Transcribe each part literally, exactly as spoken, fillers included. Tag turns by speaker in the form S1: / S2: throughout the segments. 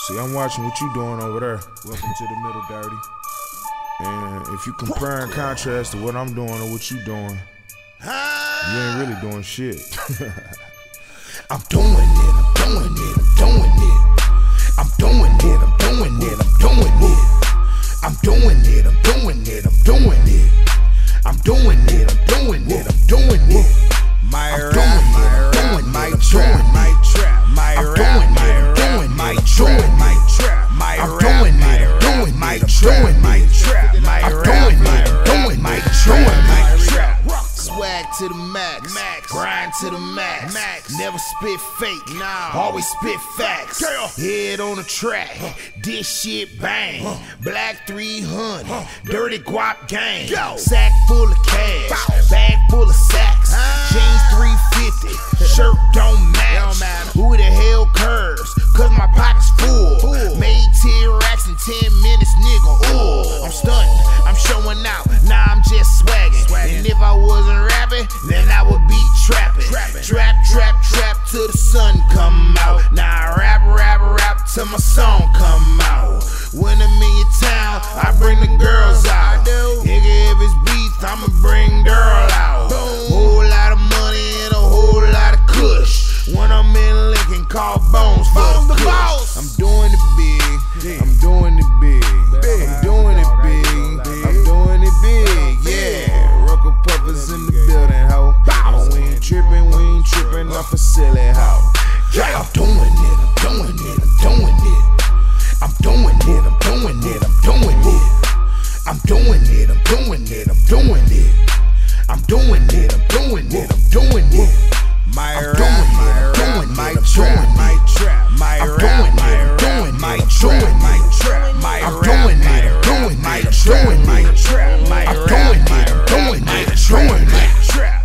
S1: See, I'm watching what you doing over there. Welcome to the middle, Dirty. And if you compare and contrast to what I'm doing or what you doing, you ain't really doing shit.
S2: I'm doing it, I'm doing it, I'm doing it. I'm doing it, I'm doing it, I'm doing it. I'm doing it, I'm doing it, I'm doing it. I'm doing it, I'm doing it, I'm doing it.
S1: My
S2: I'm
S1: rap,
S2: doing it,
S1: my
S2: I'm
S1: trap,
S2: doing
S1: my
S2: it.
S1: trap, my
S2: I'm
S1: rap,
S2: doing
S1: my
S2: it,
S1: rap,
S2: I'm
S1: my
S2: doing
S1: trap,
S2: it.
S1: my trap, my
S2: I'm
S1: rap,
S2: doing
S1: my
S2: it, I'm
S1: rap,
S2: doing
S1: my
S2: it, I'm
S1: trap,
S2: doing
S1: my
S2: it.
S1: trap, my
S2: I'm
S1: rap,
S2: doing
S1: my
S2: it, I'm
S1: rap,
S2: doing
S1: my
S2: it,
S1: trap,
S2: I'm
S1: my
S2: doing it.
S1: trap.
S2: Swag to the max, max. Grind to the max. max. Never spit fake, nah. Always spit facts. Yeah. Head on the track, huh. This shit bang. Huh. Black three hundred, huh. Dirty guap gang. Yo. Sack full of cash, Bow. Bag full of sacks. Ah. Jeans three fifty, shirt don't match. Don't matter. Who the hell curves? Cause my pocket's full. Ooh. Made ten racks in ten minutes, nigga. Ooh. I'm stunting, I'm showing out. Now nah, I'm just swagging. swagging. And if I wasn't rapping, then I would be trapping. Trapping. Trap, trap, trap till the sun come out. Now I rap, rap, rap till my song come out. When I'm in your town, I bring the girls out. Nigga, if it's beef, I'ma bring girl out. Whole lot of money and a whole lot of kush. When I'm in Lincoln, call Bones for the kush. I'm doing it big, I'm doing it big, I'm doing it big, I'm doing it big, yeah. Rucker Puffers in the building, ho. We ain't trippin', we ain't trippin' off a silly hoe. Yeah, I'm doing it, I'm doing it, I'm doing it. I'm doing it, I'm doing it, I'm doing it. I'm doing it, I'm doing it, I'm doing it. I'm doing it, I'm doing it, I'm doing it.
S1: My
S2: I'm
S1: rap,
S2: doing
S1: my
S2: it, I'm
S1: rap,
S2: doing it,
S1: my
S2: I'm
S1: trap,
S2: doing
S1: my
S2: it.
S1: trap, my
S2: I'm
S1: rap,
S2: doing
S1: my
S2: it, I'm
S1: rap,
S2: doing
S1: my
S2: it, I'm
S1: trap,
S2: doing
S1: my
S2: it.
S1: trap, my
S2: I'm
S1: rap,
S2: doing
S1: my
S2: it, I'm
S1: rap,
S2: doing
S1: my
S2: it, I'm
S1: trap,
S2: doing
S1: my
S2: it.
S1: trap, my
S2: I'm
S1: rap,
S2: doing
S1: my
S2: it, I'm
S1: rap,
S2: doing
S1: my
S2: it, I'm
S1: trap,
S2: doing
S1: my
S2: it.
S1: trap.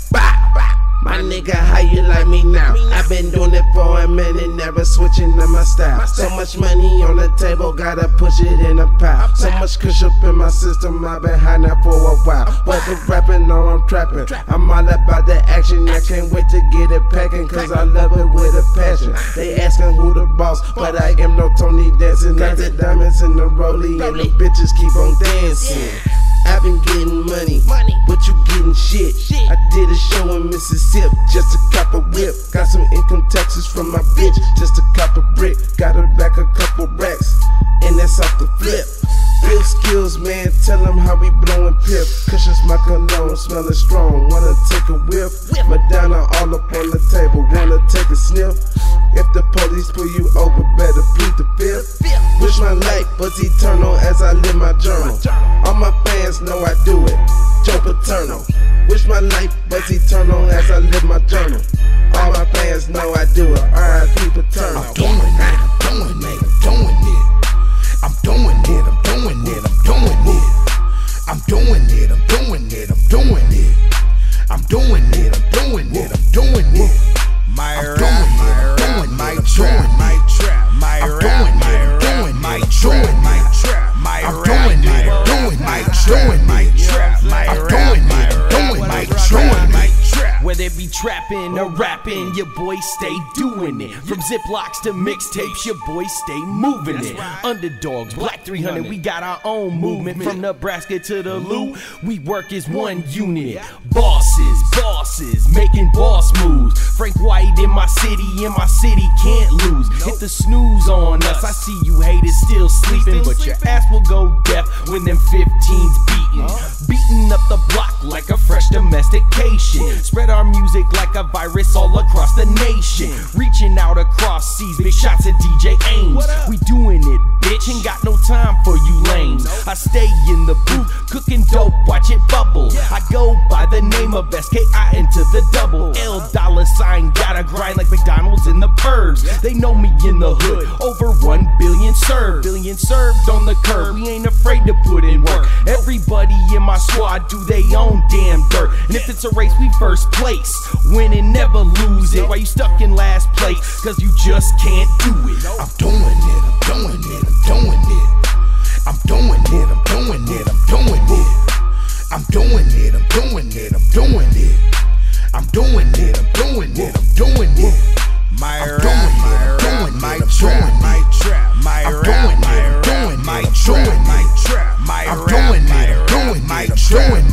S3: My nigga, how you like me now? I've been doing it for a minute, never switching up my style. So much money on the table, gotta push it in a pile. So much kush up in my system, I've been high now for a while. Whether rapping or I'm trapping, I'm all about the action. I can't wait to get it packing, cause I love it with a passion. They asking who the boss, but I am no Tony dancing. Got the diamonds in the rollie, and the bitches keep on dancing. I've been getting money, but you getting shit. I did a show in Mississippi, just to cop a whip. Got some income taxes from my bitch, just to cop a brick. Got her back a couple racks, and that's off the flip. Real skills, man, tell them how we blowin' pip. Cushions my cologne, smelling strong. Wanna take a whiff? Madonna all up on the table, wanna take a sniff? If the police pull you over, better plead the fifth. Wish my life was eternal as I live my journal. All my fans know I do it, Joe Paterno. Wish my life was eternal as I live my journal. All my fans know I do it, R I P Paterno.
S2: I'm doing it, I'm doing it, I'm doing it. I'm doing it, I'm doing it, I'm doing it. I'm doing it, I'm doing it, I'm doing it. I'm doing it, I'm doing it, I'm doing it.
S1: My
S2: I'm
S1: rap,
S2: doing
S1: my
S2: it, I'm
S1: rap,
S2: doing
S1: my
S2: it, I'm
S1: trap,
S2: doing
S1: my
S2: it.
S1: trap, my
S2: I'm
S1: rap,
S2: doing
S1: my
S2: it, I'm
S1: rap,
S2: doing
S1: my
S2: it, I'm
S1: trap,
S2: doing
S1: my
S2: it.
S1: trap, my
S2: I'm
S1: rap,
S2: doing
S1: my
S2: it, I'm
S1: rap,
S2: doing
S1: my
S2: it, I'm
S1: trap,
S2: doing
S1: my
S2: it.
S1: trap, my
S2: I'm
S1: rap,
S2: doing
S1: my
S2: it, I'm
S1: rap,
S2: doing
S1: my
S2: it,
S1: trap,
S2: I'm
S1: my
S2: doing it.
S1: trap.
S4: Whether it be trapping or rapping, your boys stay doing it. From Ziplocs to mixtapes, your boys stay moving it. Underdogs, Black three hundred, we got our own movement. From Nebraska to the Lou, we work as one unit. Bosses, bosses, making boss moves. Frank White in my city, in my city can't lose. Hit the snooze on us, I see you haters still sleeping, but your ass will go deaf when them fifteens beating. Beating up the block like a fresh domestication. Spread our music like a virus all across the nation. Reaching out across seas, big shots at D J Ames. We doing it, bitch, ain't got no time for you lames. I stay in the booth, cooking dope, watch it bubble. I go by the name of S K I into the double L dollar sign, gotta grind like McDonald's in the burbs. They know me in the hood, over one billion served. Billion served on the curb, we ain't afraid to put in work. Everybody in my squad do they own damn dirt. And if it's a race, we first place. Win and never lose it. Why you stuck in last place? Cause you just can't do it.
S2: I'm doing it, I'm doing it, I'm doing it. I'm doing it, I'm doing it, I'm doing it. I'm doing it, I'm doing it, I'm doing it. I'm doing it, I'm doing it, I'm doing it.
S1: My
S2: I'm
S1: rap,
S2: doing it,
S1: my
S2: I'm
S1: rap,
S2: doing
S1: my
S2: it, I'm
S1: trap,
S2: doing
S1: my
S2: it.
S1: trap,
S2: doing